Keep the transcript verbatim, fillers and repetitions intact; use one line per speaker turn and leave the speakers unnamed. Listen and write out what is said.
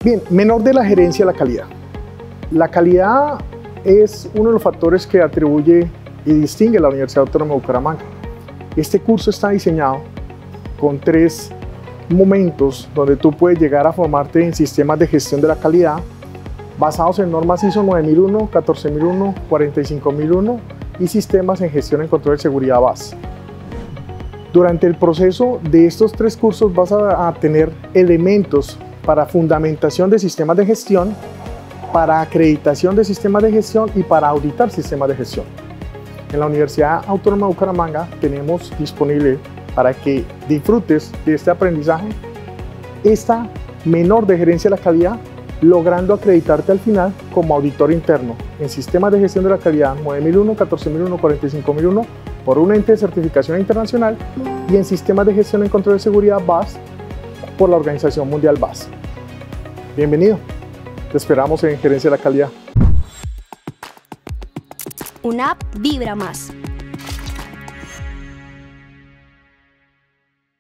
Bien, menor de la gerencia de la calidad. La calidad es uno de los factores que atribuye y distingue a la Universidad Autónoma de Bucaramanga. Este curso está diseñado con tres momentos donde tú puedes llegar a formarte en sistemas de gestión de la calidad basados en normas I S O nueve mil uno, catorce mil uno, cuarenta y cinco mil uno y sistemas en gestión en control de seguridad B A S. Durante el proceso de estos tres cursos vas a, a tener elementos para fundamentación de sistemas de gestión, para acreditación de sistemas de gestión y para auditar sistemas de gestión. En la Universidad Autónoma de Bucaramanga tenemos disponible para que disfrutes de este aprendizaje esta menor de gerencia de la calidad, logrando acreditarte al final como auditor interno en sistemas de gestión de la calidad nueve mil uno, catorce mil uno, cuarenta y cinco mil uno por un ente de certificación internacional y en sistemas de gestión en control de seguridad B A S por la Organización Mundial B A S. Bienvenido, te esperamos en Gerencia de la Calidad.
Una app vibra más.